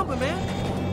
helping, man.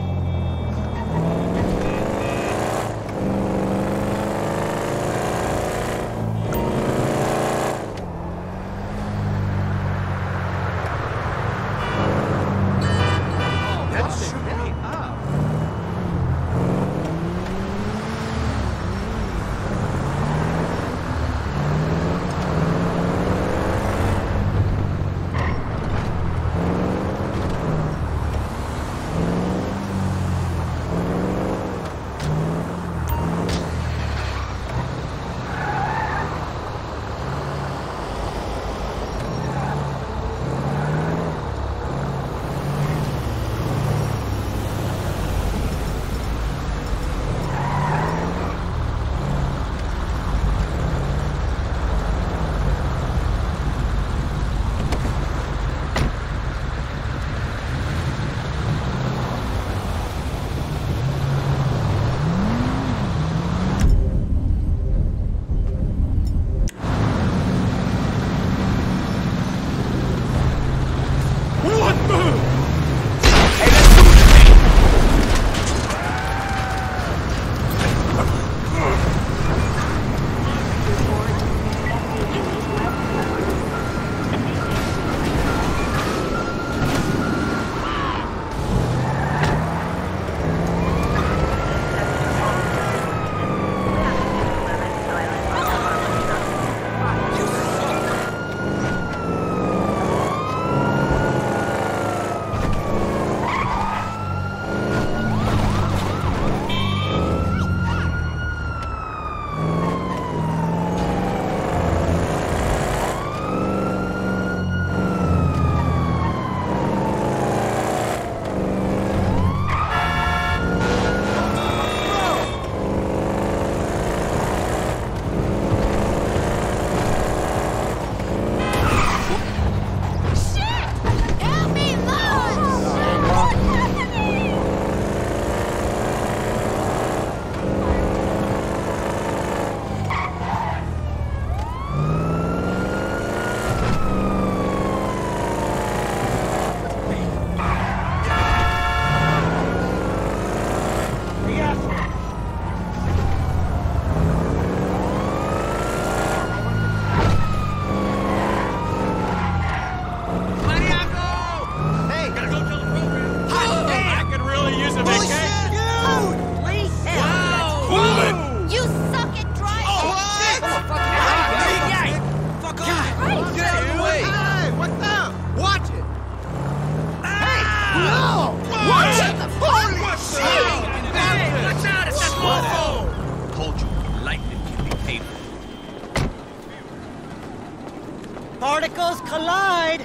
Particles collide!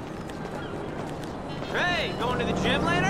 Hey, going to the gym later?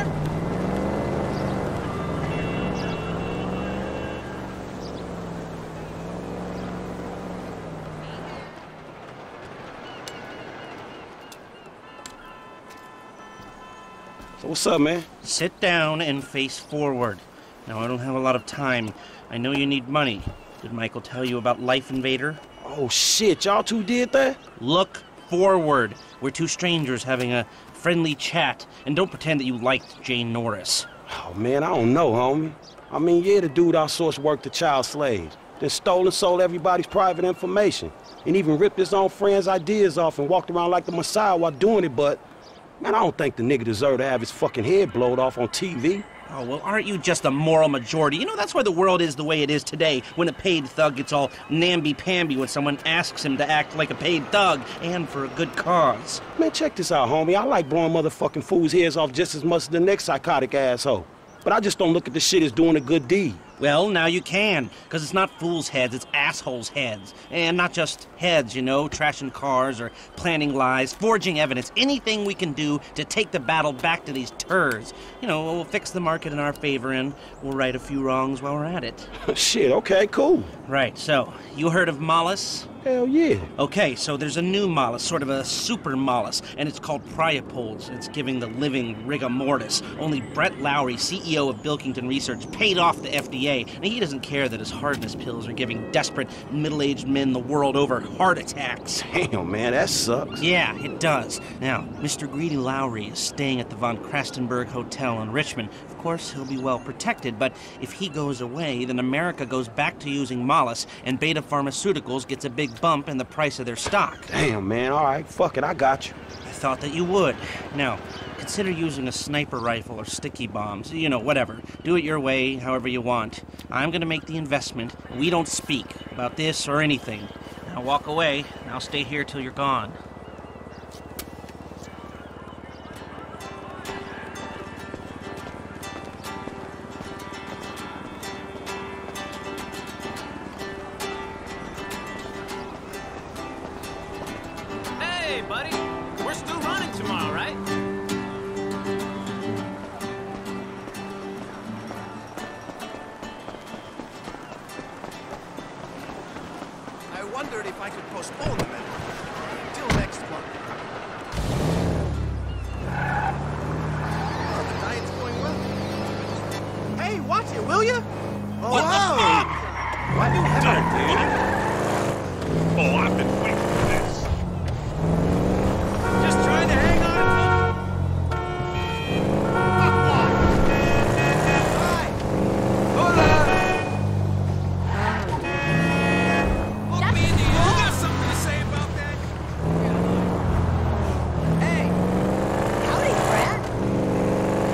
So what's up, man? Sit down and face forward. Now, I don't have a lot of time. I know you need money. Did Michael tell you about Life Invader? Oh, shit, y'all two did that? Look forward. We're two strangers having a friendly chat, and don't pretend that you liked Jane Norris. Oh, man, I don't know, homie. I mean, yeah, the dude outsourced work to child slaves, then stole and sold everybody's private information, and even ripped his own friends' ideas off and walked around like the Messiah while doing it, but, man, I don't think the nigga deserved to have his fucking head blowed off on TV. Oh, well, aren't you just a moral majority? You know, that's why the world is the way it is today, when a paid thug gets all namby-pamby when someone asks him to act like a paid thug, and for a good cause. Man, check this out, homie. I like blowing motherfucking fools' heads off just as much as the next psychotic asshole. But I just don't look at the shit as doing a good deed. Well, now you can, because it's not fools' heads, it's assholes' heads. And not just heads, you know, trashing cars or planning lies, forging evidence, anything we can do to take the battle back to these turds. You know, we'll fix the market in our favor and we'll right a few wrongs while we're at it. Shit, okay, cool. Right, so, you heard of Mollis? Hell yeah. Okay, so there's a new mollusk, sort of a super mollusk, and it's called Priapods. It's giving the living rigor mortis. Only Brett Lowry, CEO of Bilkington Research, paid off the FDA, and he doesn't care that his hardness pills are giving desperate middle-aged men the world over heart attacks. Damn, man, that sucks. Yeah, it does. Now, Mr. Greedy Lowry is staying at the Von Krastenberg Hotel in Richmond. Of course, he'll be well protected, but if he goes away, then America goes back to using mollusks, and Beta Pharmaceuticals gets a big bump in the price of their stock. Damn, man, all right, fuck it, I got you. I thought that you would. Now, consider using a sniper rifle or sticky bombs. You know, whatever. Do it your way, however you want. I'm gonna make the investment. We don't speak about this or anything. Now walk away, and I'll stay here till you're gone. Hey, buddy. We're still running tomorrow, right? I wondered if I could postpone the event till next month. Oh, the diet's going well. Hey, watch it, will you? Oh, wow! Why do you have Oh, I've been waiting for this. Just trying to hang on. Hi! Hola! Look, Mindy, you got something to say about that? Hey! Howdy, Brad.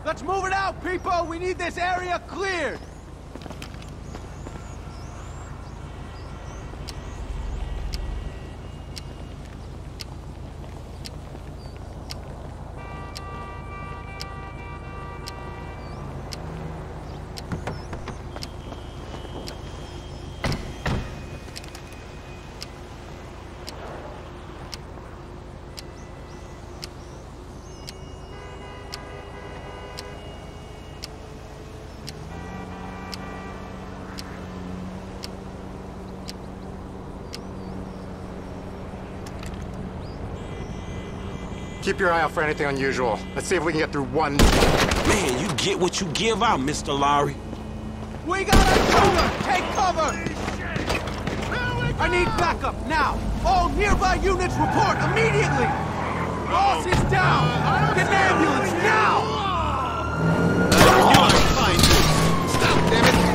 Let's move it out, people! We need this area cleared! Keep your eye out for anything unusual. Let's see if we can get through one. Man, you get what you give out, Mr. Lowry. We got a cover! Take cover! I need backup, now! All nearby units report immediately! Boss is down! Get an ambulance, now! Stop, damn it!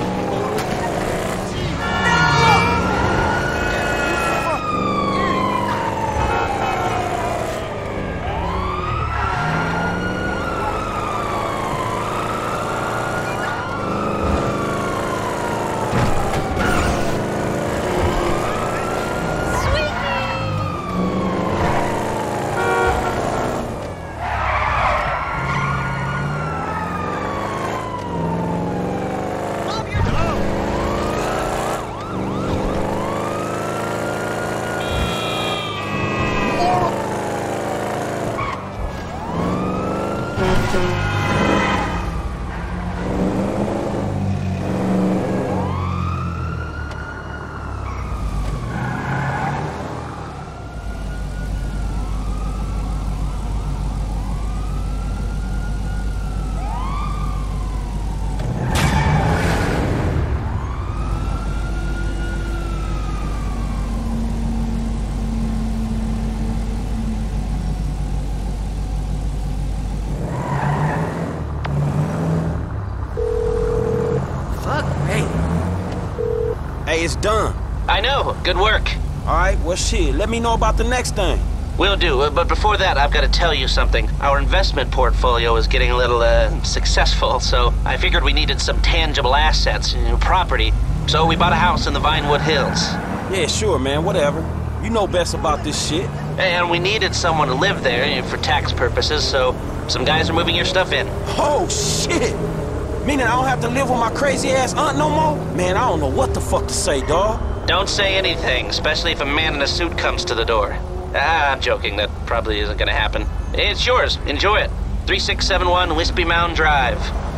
Hey, it's done. I know. Good work. All right, well, shit, let me know about the next thing. Will do, but before that, I've got to tell you something. Our investment portfolio is getting a little, successful, so I figured we needed some tangible assets, property. So we bought a house in the Vinewood Hills. Yeah, sure, man, whatever. You know best about this shit. And we needed someone to live there for tax purposes, so some guys are moving your stuff in. Oh, shit! Meaning I don't have to live with my crazy-ass aunt no more? Man, I don't know what the fuck to say, dawg. Don't say anything, especially if a man in a suit comes to the door. I'm joking. That probably isn't gonna happen. It's yours. Enjoy it. 3671 Wispy Mound Drive.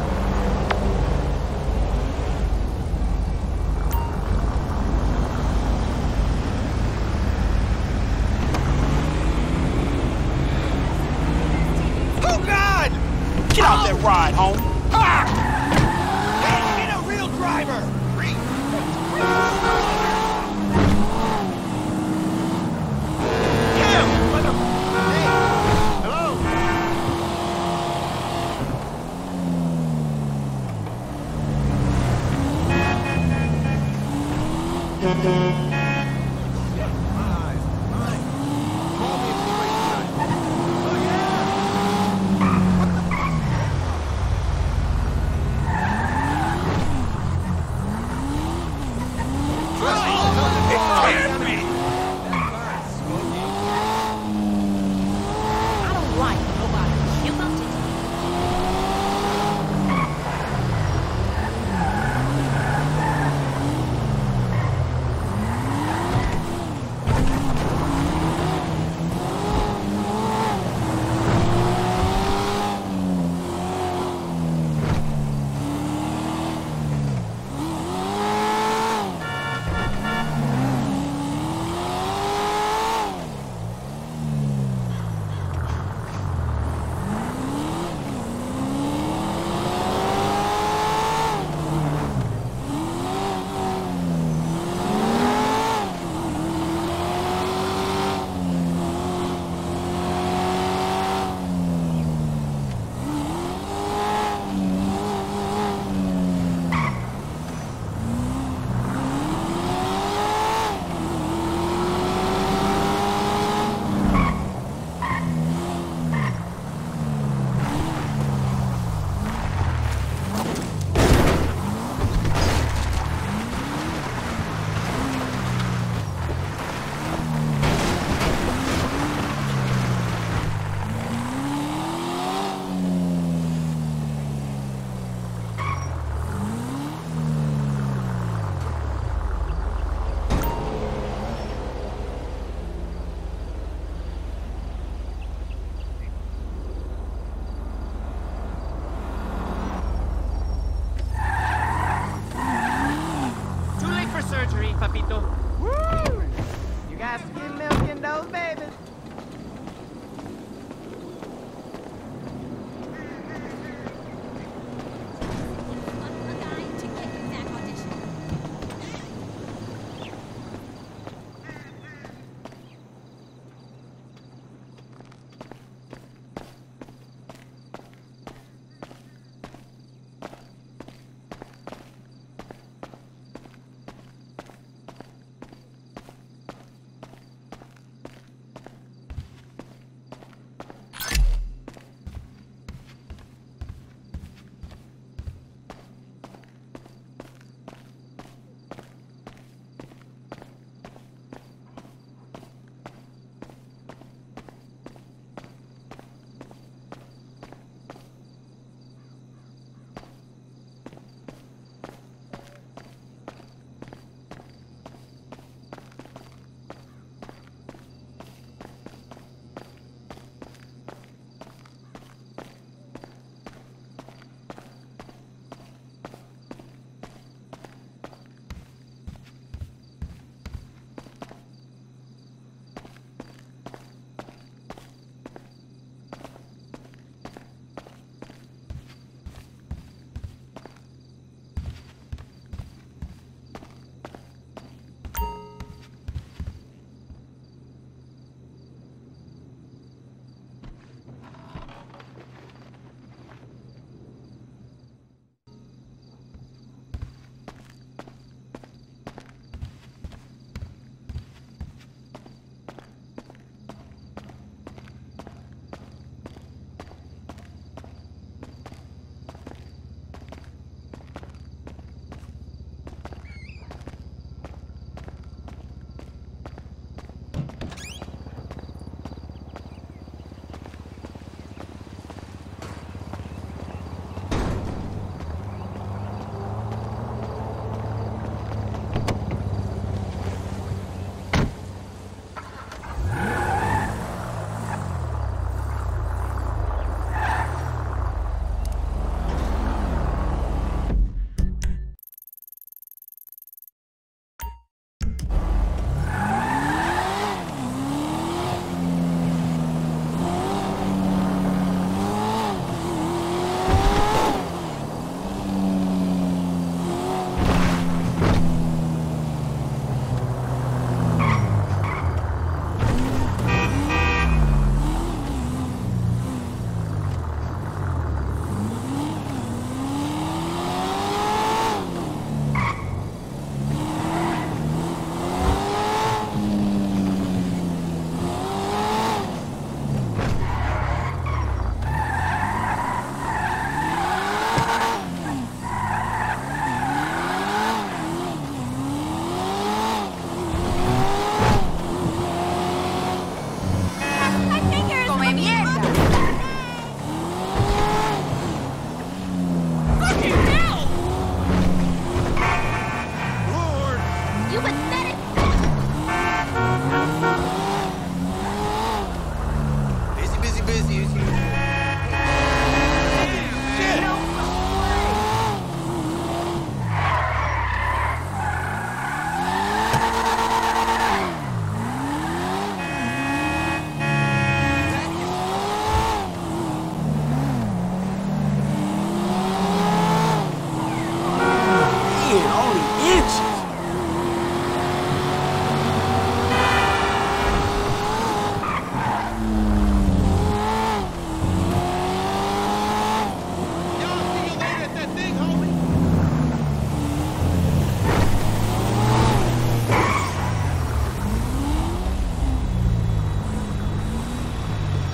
Oh, God! Get out that ride, homie. Get a real driver! Trust me,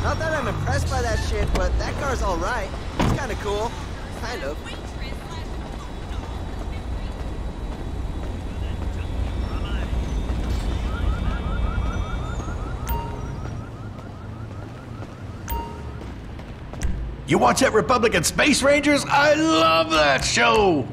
Not that I'm impressed by that shit, but that car's alright. It's kinda cool. Kind of. You watch that Republican Space Rangers? I love that show!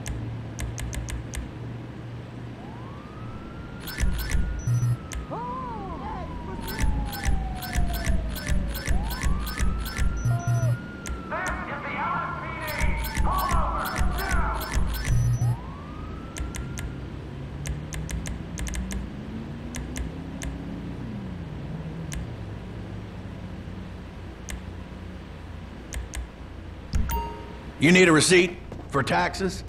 You need a receipt for taxes?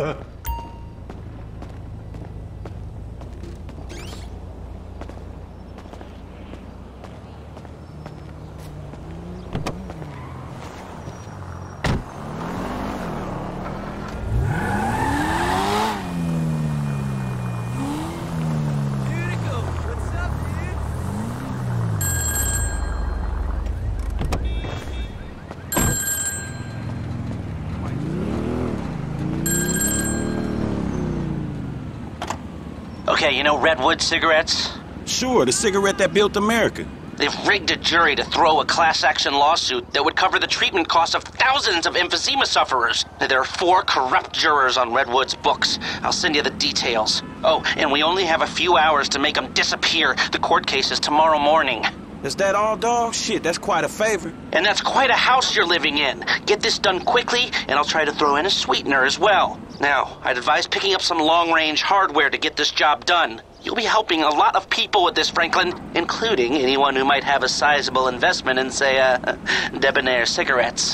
Okay, you know Redwood cigarettes? Sure, the cigarette that built America. They've rigged a jury to throw a class-action lawsuit that would cover the treatment costs of thousands of emphysema sufferers. There are 4 corrupt jurors on Redwood's books. I'll send you the details. Oh, and we only have a few hours to make them disappear. The court case is tomorrow morning. Is that all, dog? Shit, that's quite a favor. And that's quite a house you're living in. Get this done quickly, and I'll try to throw in a sweetener as well. Now, I'd advise picking up some long-range hardware to get this job done. You'll be helping a lot of people with this, Franklin, including anyone who might have a sizable investment in, say, debonair cigarettes.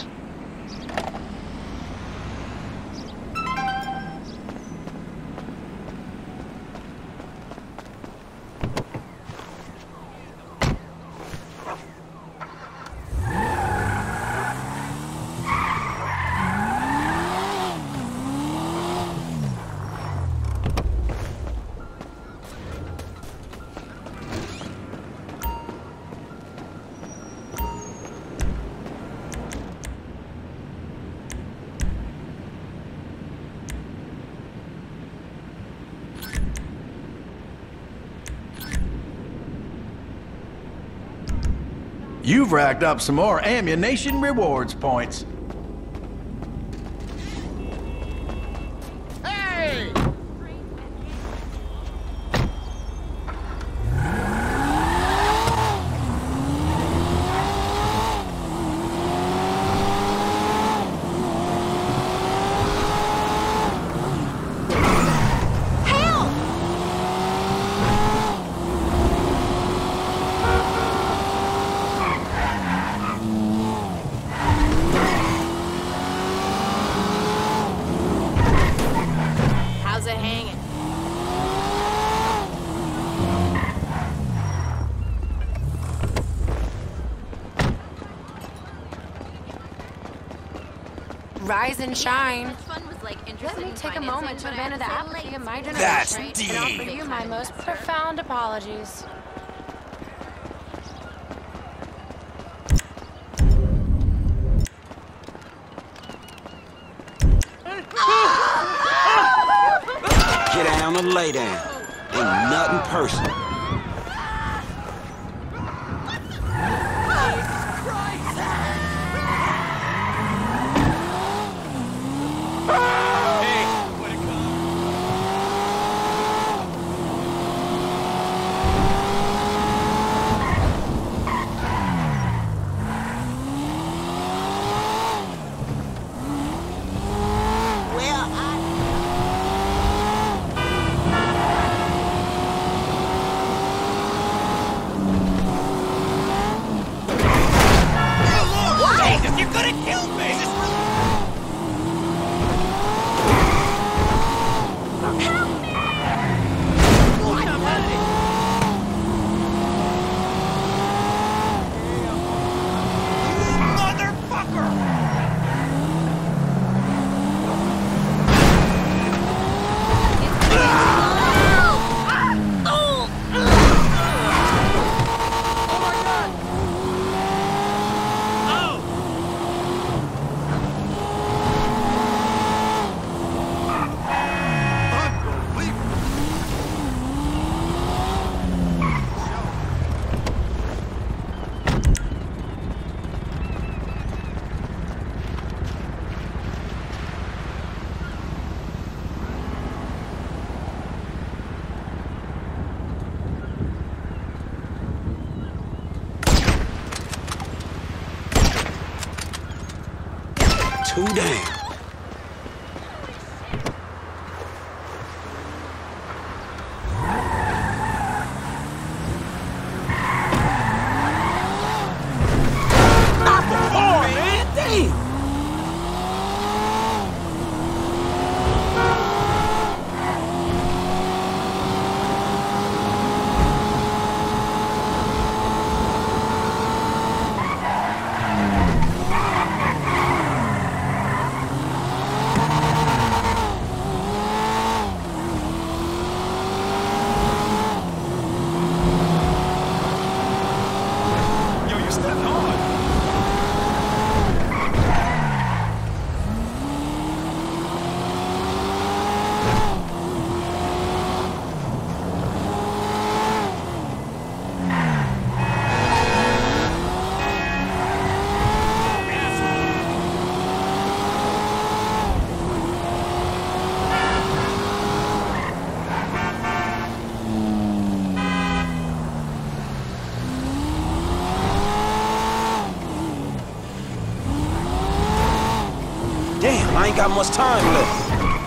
You've racked up some more ammunition rewards points. Hey! Rise and shine. Let me take a moment to abandon the apathy of my generation That's and deep. offer you my most profound apologies. Get down and lay down. Ain't nothing personal. Too damn. Damn, I ain't got much time left.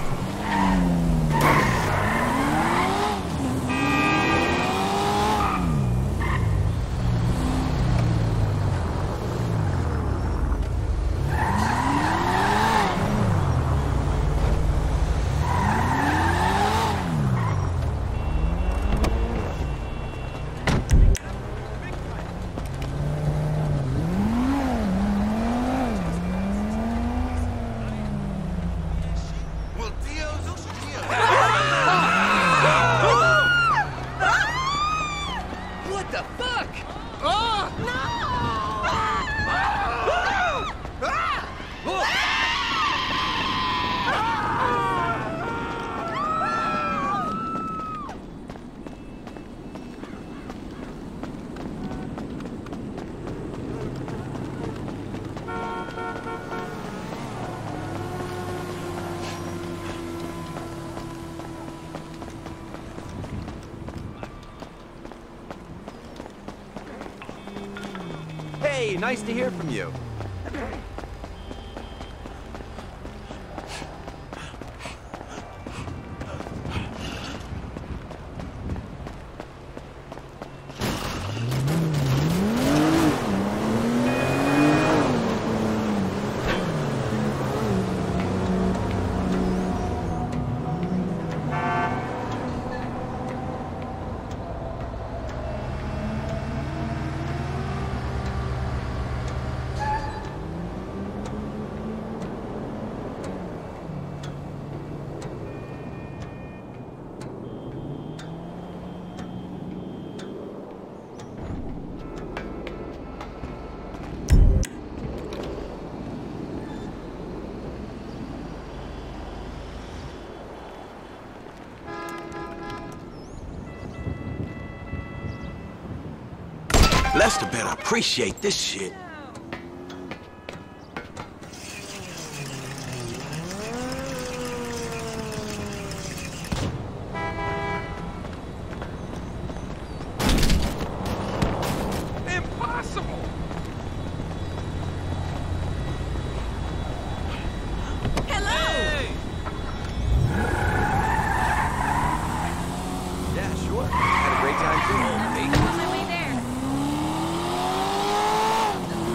Hey, nice to hear from you. Lester better appreciate this shit. Impossible! Hello! Hey. Yeah, sure. Had a great time too. I'm on my way there.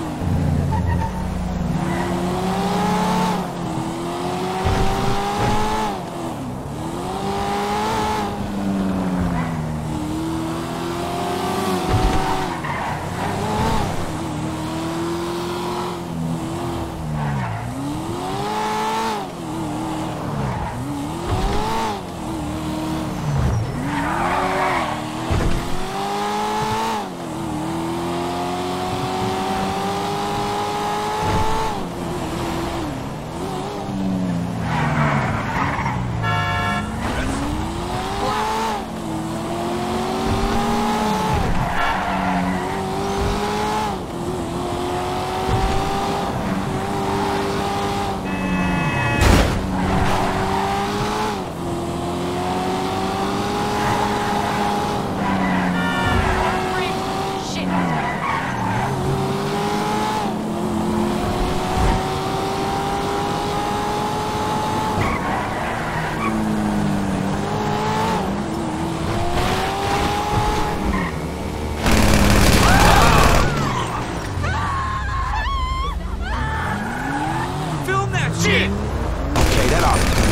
Shit! Okay, that ought to do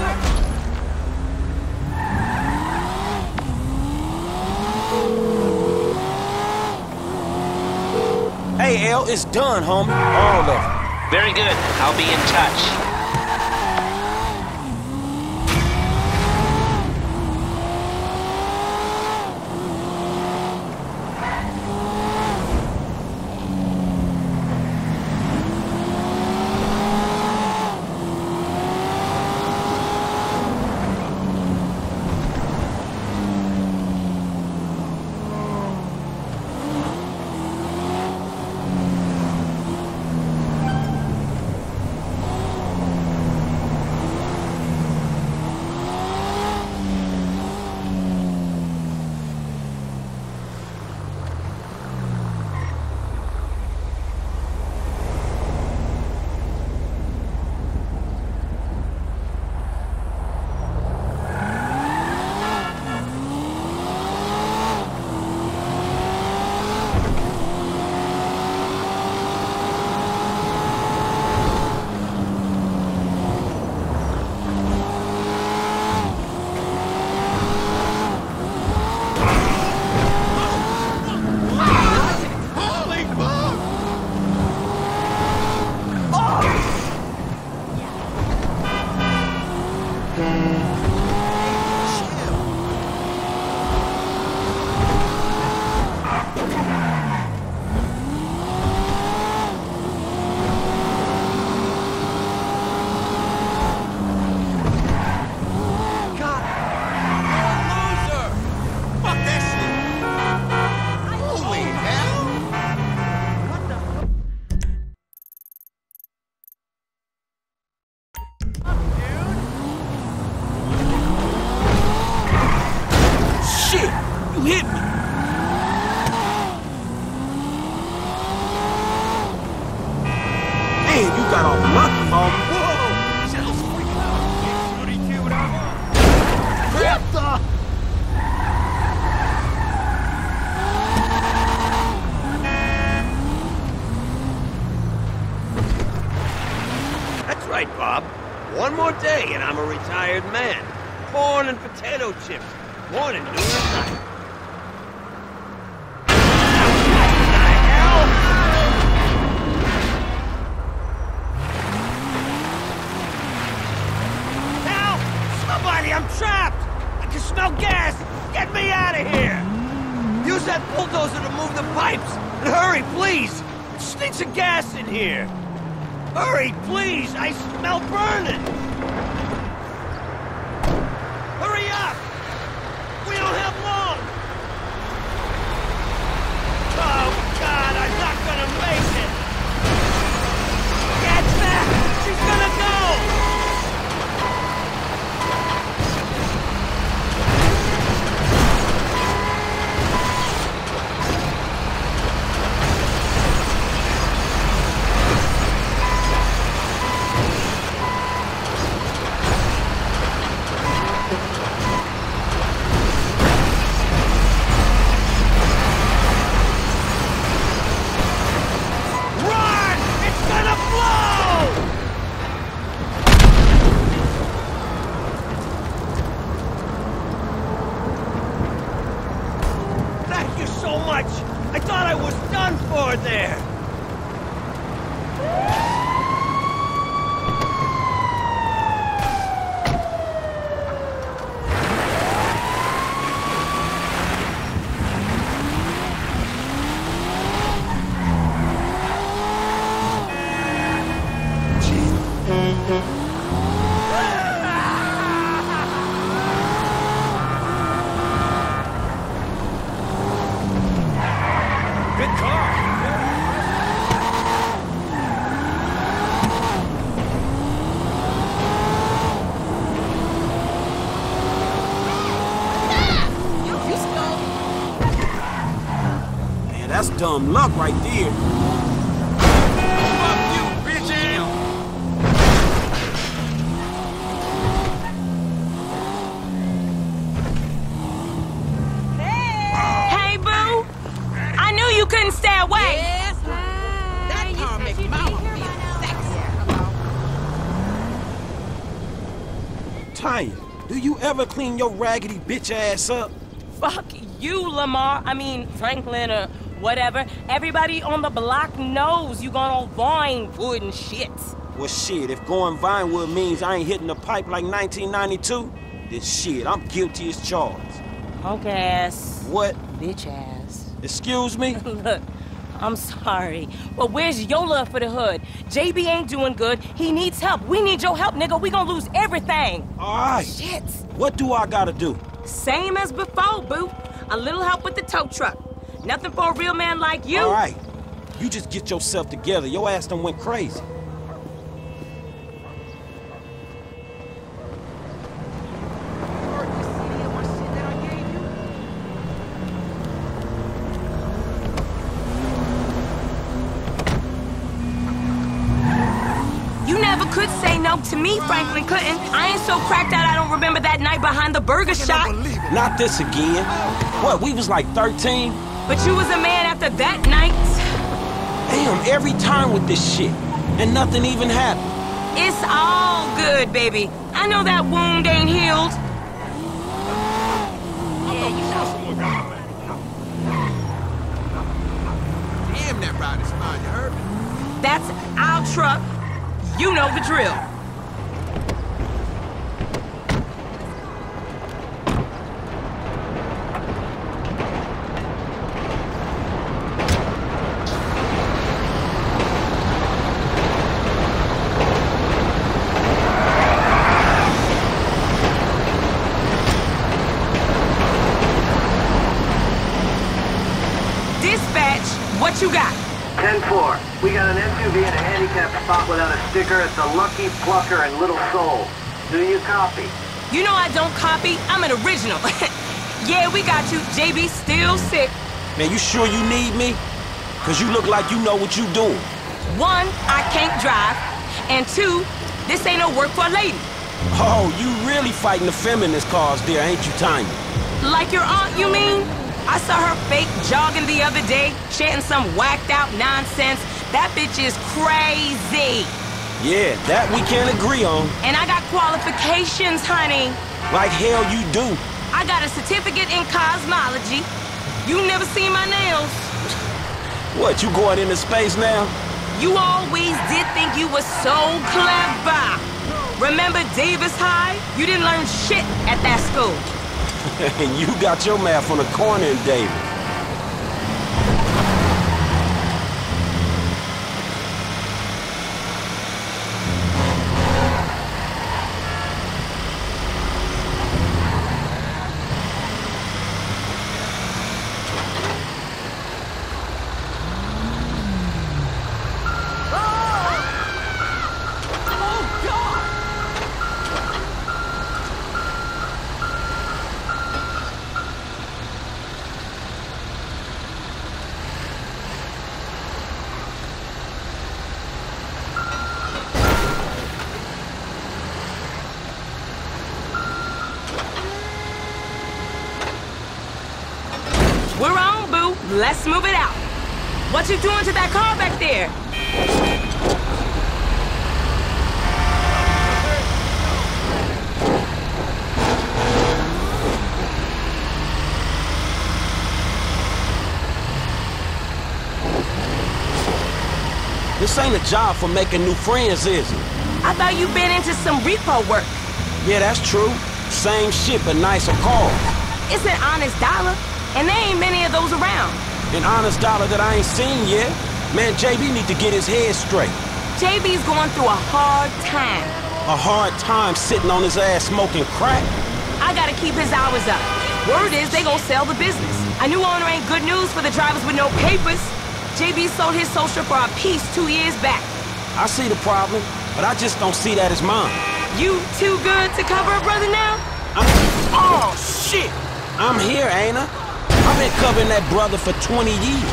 it. Hey, L, it's done, homie. All of it. Very good. I'll be in touch. One more day and I'm a retired man. Corn and potato chips. Morning, noon, and night. Help! Somebody, I'm trapped! I can smell gas! Get me out of here! Use that bulldozer to move the pipes! And hurry, please! It stinks of gas in here! Hurry, please! I smell burning! Hurry up! We don't have long! Oh, God, I'm not gonna make it! Get back! She's gonna go! I thought I was done for there! That's dumb luck right there. Fuck you, bitch ass! Hey, boo! I knew you couldn't stay away! Yes, that car makes mama feel sexy. Tanya, do you ever clean your raggedy bitch ass up? Fuck you, Lamar. I mean, Franklin or whatever. Everybody on the block knows you gone on Vinewood and shit. Well, shit, if going Vinewood means I ain't hitting the pipe like 1992, then shit, I'm guilty as charged. Punk ass. What? Bitch ass. Excuse me? Look, I'm sorry, but where's your love for the hood? JB ain't doing good. He needs help. We need your help, nigga. We gonna lose everything. All right. Shit. What do I gotta do? Same as before, boo. A little help with the tow truck. Nothing for a real man like you. All right. You just get yourself together. Your ass done went crazy. Could say no to me, Franklin couldn't. I ain't so cracked out I don't remember that night behind the burger shop. Not this again. What, we was like 13? But you was a man after that night. Damn, every time with this shit. And nothing even happened. It's all good, baby. I know that wound ain't healed. Yeah, you know someone got me. Damn, that ride is fine, you heard me? That's our truck. You know the drill. Dispatch, what you got? 10-4. We got an SUV in a handicapped spot without a sticker. It's a Lucky Plucker and Little Soul. Do you copy? You know I don't copy. I'm an original. Yeah, we got you. JB still sick. Man, you sure you need me? Cause you look like you know what you doing. One, I can't drive. And two, this ain't no work for a lady. Oh, you really fighting the feminist cause there, ain't you, Tanya? Like your aunt, you mean? I saw her fake jogging the other day, chanting some whacked out nonsense. That bitch is crazy. Yeah, that we can't agree on. And I got qualifications, honey. Like hell you do. I got a certificate in cosmology. You never seen my nails. What, you going into space now? You always did think you were so clever. Remember Davis High? You didn't learn shit at that school. And you got your math on the corner in Davis. We're on, boo. Let's move it out. What you doing to that car back there? This ain't a job for making new friends, is it? I thought you been into some repo work. Yeah, that's true. Same shit, but nicer cars. It's an honest dollar, and there ain't many of those around. An honest dollar that I ain't seen yet. Man, JB need to get his head straight. JB's going through a hard time. A hard time sitting on his ass smoking crack? I gotta keep his hours up. Word is they gonna sell the business. A new owner ain't good news for the drivers with no papers. JB sold his social for a piece 2 years back. I see the problem, but I just don't see that as mine. You too good to cover a brother now? Oh, shit! I'm here, ain't I? I've been covering that brother for 20 years.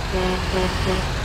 Bye.